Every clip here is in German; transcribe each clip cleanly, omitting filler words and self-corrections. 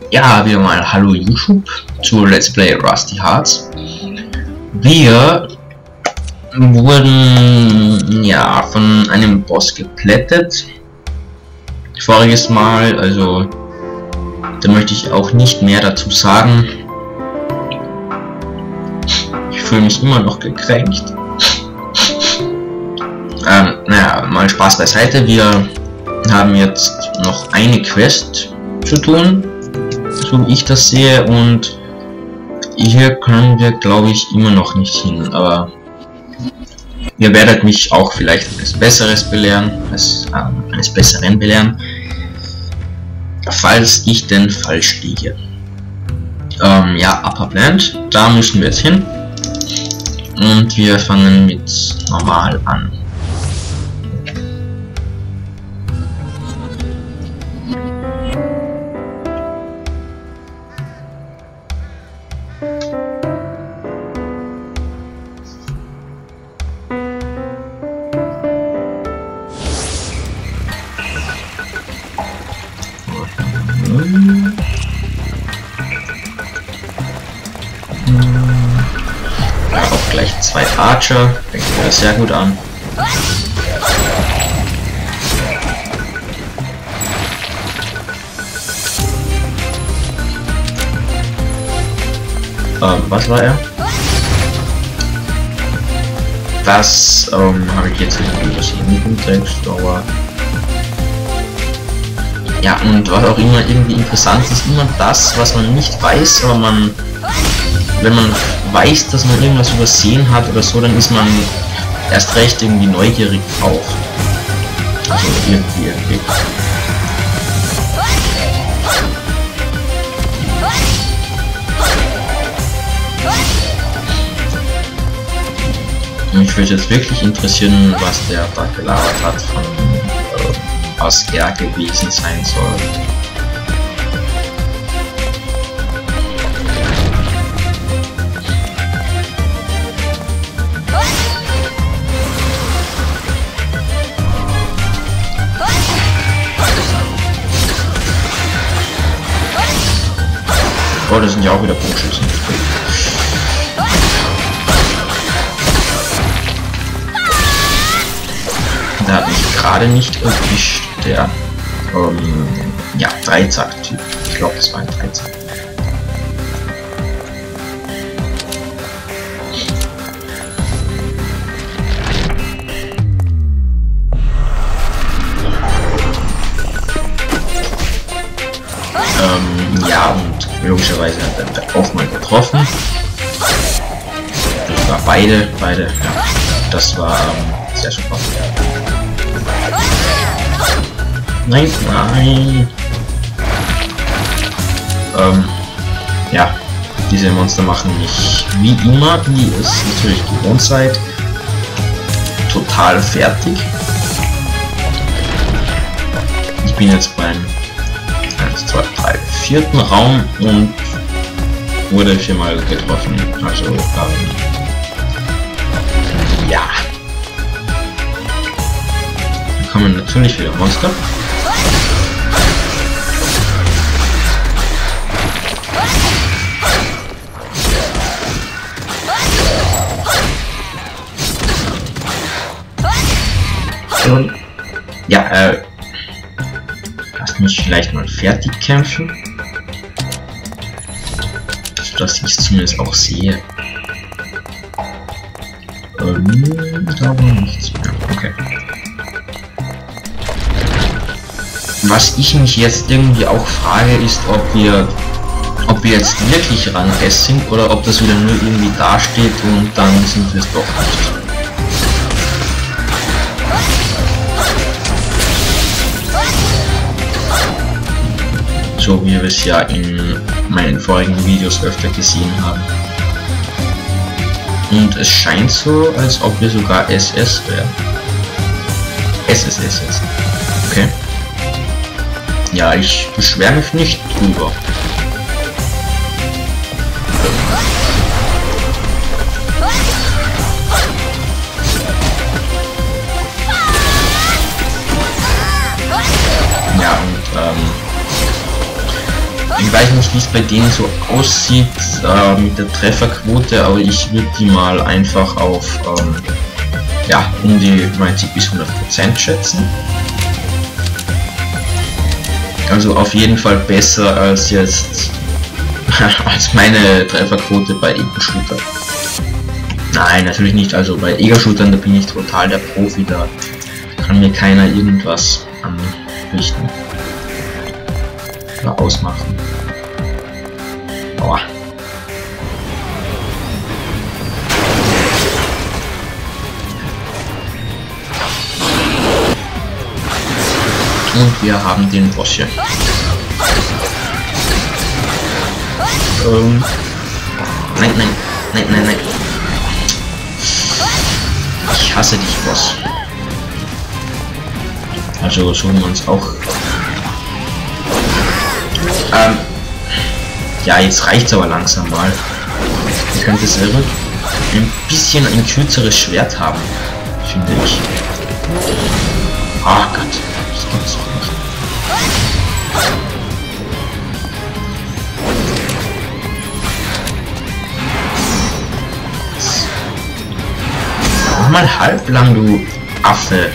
Ja, wieder mal hallo YouTube zu Let's Play Rusty Hearts. Wir wurden ja von einem Boss geplättet voriges Mal, also da möchte ich auch nicht mehr dazu sagen. Ich fühle mich immer noch gekränkt. Naja, mal Spaß beiseite. Wir haben jetzt noch eine Quest zu tun, so wie ich das sehe, und hier können wir, glaube ich, immer noch nicht hin, aber ihr werdet mich auch vielleicht eines Besseren belehren, falls ich denn falsch liege. Ja, Upper Plant, da müssen wir jetzt hin und wir fangen mit normal an. Auch gleich zwei Archer, fängt mir sehr gut an. Was war er? Das habe ich jetzt irgendwie übersehen mit dem Text, aber ja, und was auch immer irgendwie interessant ist, immer das, was man nicht weiß, aber wenn man weiß, dass man irgendwas übersehen hat oder so, dann ist man erst recht irgendwie neugierig drauf. Also irgendwie. Mich würde jetzt wirklich interessieren, was der da gelabert hat, von was er gewesen sein soll. Oh, das sind ja auch wieder Bogenschützen. Der hat mich gerade nicht erwischt, der ja, Dreizack-Typ. Ich glaube, das war ein Dreizack. Ja, und logischerweise hat er auch mal getroffen. Das war beide, ja, das war sehr super. Nein, nein. Ja, diese Monster machen mich wie immer, wie es natürlich gewohnt seid, total fertig. Ich bin jetzt beim 1, 2, 3, 4. Raum und wurde 4-mal getroffen. Also, ja. Da kommen natürlich wieder Monster. Und, ja, lasst mich vielleicht mal fertig kämpfen, sodass ich es zumindest auch sehe. Da war nichts mehr. Okay. Was ich mich jetzt irgendwie auch frage, ist, ob wir jetzt wirklich Rang S sind oder ob das wieder nur irgendwie dasteht und dann sind wir es doch nicht. So wie wir es ja in meinen vorigen Videos öfter gesehen haben. Und es scheint so, als ob wir sogar SS wären. SSS jetzt. Okay. Ja, ich beschwere mich nicht drüber. Ja, und Ich weiß nicht, wie es bei denen so aussieht mit der Trefferquote, aber ich würde die mal einfach auf ja, um die 90 bis 100% schätzen. Also auf jeden Fall besser als jetzt als meine Trefferquote bei Ego-Shooter. Nein, natürlich nicht. Also bei Ego-Shootern, da bin ich total der Profi, da kann mir keiner irgendwas anrichten oder ausmachen. Aua. Und wir haben den Boss hier. Nein, nein, nein, nein, nein. Ich hasse dich, Boss. Also so wie man es auch. Ja, jetzt reicht's aber langsam mal. Ihr könnt es selber ein bisschen ein kürzeres Schwert haben, finde ich. Ach Gott, das gibt's doch nicht. Mach mal halblang, du Affe.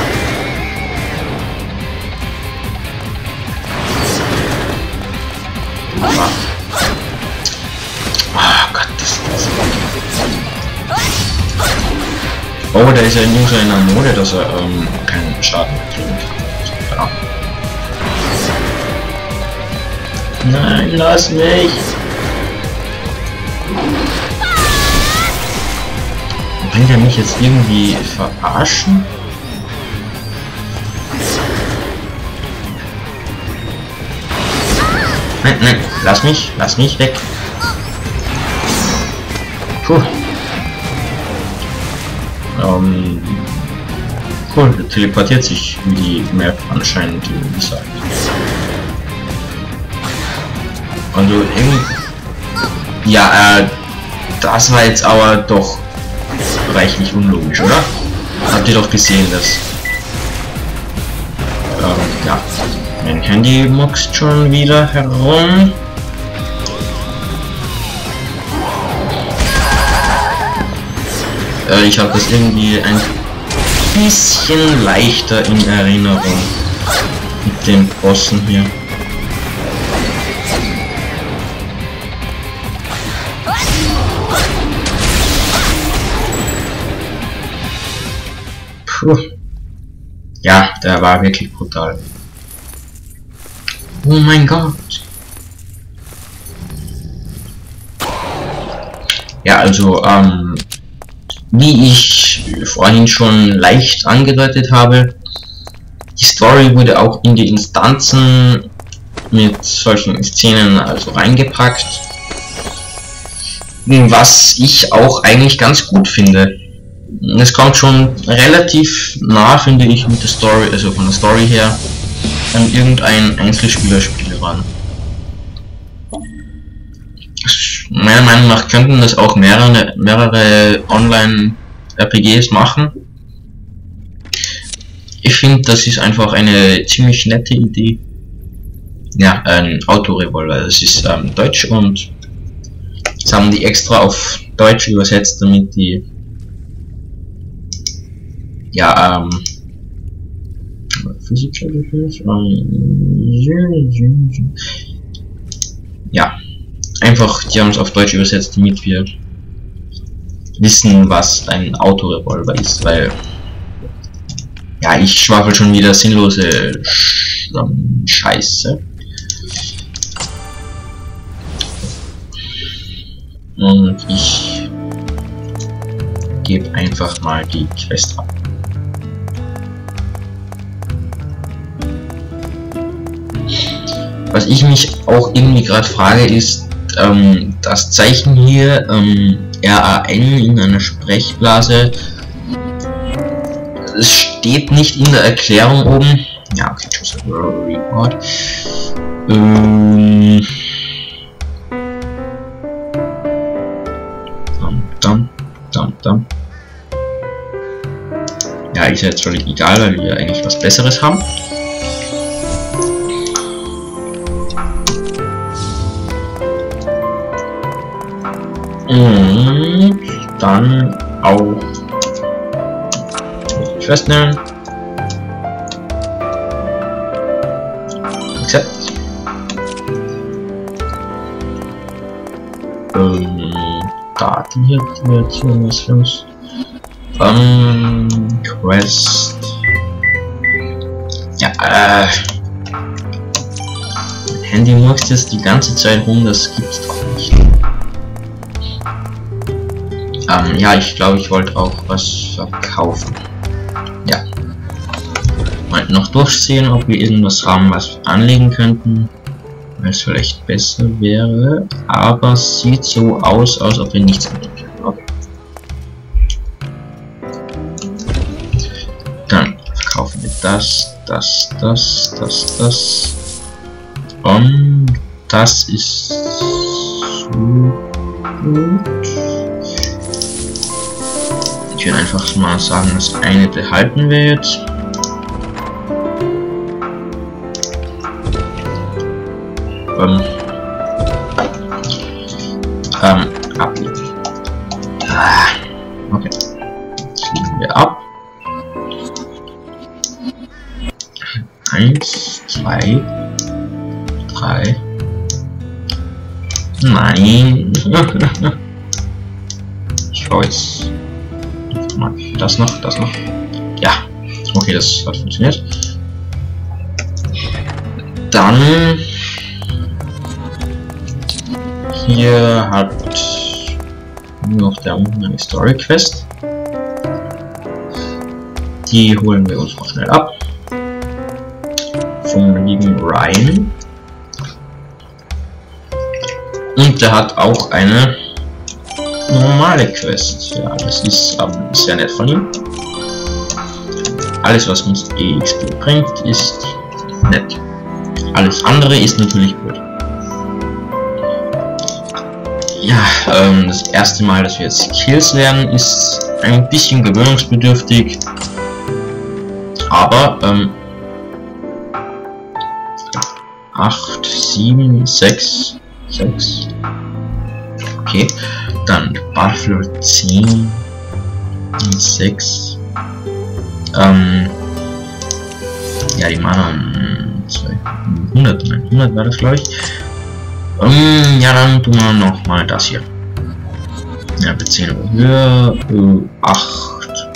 Oh Gott, das. Oh, da ist ja nur so in einer Mode, dass er keinen Schaden kriegt. Ja. Nein, lass mich! Will der mich jetzt irgendwie verarschen? Nein, nein, lass mich weg. Puh. Cool, der teleportiert sich wie die Map anscheinend gesagt. Also irgendwie. Ja, das war jetzt aber doch reichlich unlogisch, oder? Habt ihr doch gesehen, dass. Ja. Mein Handy muckst schon wieder herum. Ich habe das irgendwie ein bisschen leichter in Erinnerung mit den Bossen hier. Puh. Ja, der war wirklich brutal. Oh mein Gott. Ja, also, wie ich vorhin schon leicht angedeutet habe, die Story wurde auch in die Instanzen mit solchen Szenen also reingepackt, was ich auch eigentlich ganz gut finde. Es kommt schon relativ nah, finde ich, mit der Story, also von der Story her, an irgendein Einzelspielerspiel ran. Meiner Meinung nach könnten das auch mehrere Online-RPGs machen. Ich finde, das ist einfach eine ziemlich nette Idee. Ja, ein Autorevolver. Das ist Deutsch und das haben die extra auf Deutsch übersetzt, damit die ja ja, einfach, die haben es auf Deutsch übersetzt, damit wir wissen, was ein Autorevolver ist, weil ja, ich schwafel schon wieder sinnlose Scheiße. Und ich gebe einfach mal die Quest ab. Was ich mich auch irgendwie gerade frage ist, das Zeichen hier, RAN in einer Sprechblase, es steht nicht in der Erklärung oben. Ja, okay, just a report. Ja, ist jetzt völlig egal, weil wir eigentlich was Besseres haben. Und dann auch festnehmen. Accept. Daten hier aktivieren, was für uns. Quest. Ja, Handy murkst jetzt die ganze Zeit rum, das gibt's doch nicht. Ja, ich glaube, ich wollte auch was verkaufen. Ja. Mal noch durchsehen, ob wir irgendwas haben, was wir anlegen könnten. Weil es vielleicht besser wäre. Aber es sieht so aus, als ob wir nichts anlegen können. Okay. Dann verkaufen wir das. Und das ist so gut. Ich will einfach mal sagen, das eine behalten wir jetzt. Ablegen. Okay. Das legen wir ab. 1, 2, 3. Nein. Ich schaue jetzt. Das noch. Ja. Okay, das hat funktioniert. Dann hier hat noch der unten eine Story Quest. Die holen wir uns noch schnell ab. Vom lieben Ryan. Und der hat auch eine normale Quest. Ja, das ist sehr nett von ihm. Alles, was uns EXP bringt, ist nett. Alles andere ist natürlich blöd. Ja, das erste Mal, dass wir jetzt Skills lernen, ist ein bisschen gewöhnungsbedürftig. Aber 8, 7, 6. Okay, dann Buffalo 10 und 6. Ja, die Mana 100 war das, glaube ich. Ja, dann tun wir noch mal das hier. Ja, wir 10 Euro höher. 8.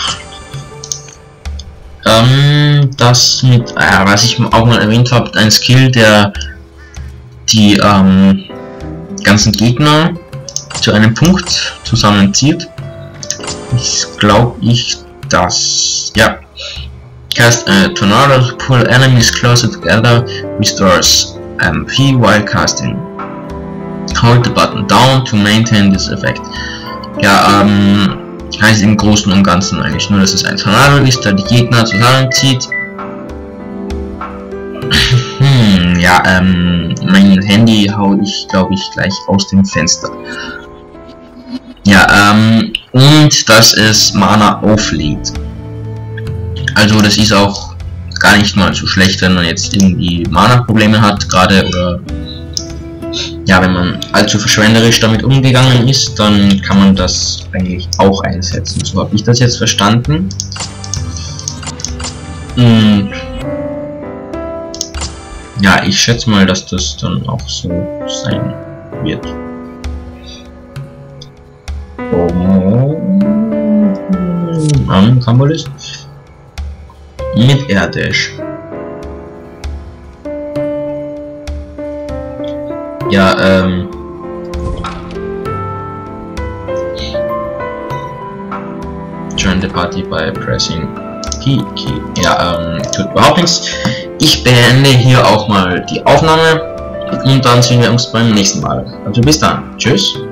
Das mit, was ich auch mal erwähnt habe, ein Skill, der die ganzen Gegner zu einem Punkt zusammenzieht. Ist, glaube ich, das. Ja. Cast a tornado to pull enemies closer together, restores MP while casting. Hold the button down to maintain this effect. Ja, heißt im Großen und Ganzen eigentlich nur, dass es ein Tornado ist, der die Gegner zusammenzieht. Ja, mein Handy hau ich, glaube ich, gleich aus dem Fenster. Ja, und dass es Mana auflädt. Also das ist auch gar nicht mal so schlecht, wenn man jetzt irgendwie Mana-Probleme hat, gerade, oder ja, wenn man allzu verschwenderisch damit umgegangen ist, dann kann man das eigentlich auch einsetzen. So habe ich das jetzt verstanden. Und ja, ich schätze mal, dass das dann auch so sein wird. Kambolis mit Airdash. Ja, join the party by pressing P key. Ja, tut überhaupt nichts. Ich beende hier auch mal die Aufnahme und dann sehen wir uns beim nächsten Mal. Also bis dann. Tschüss.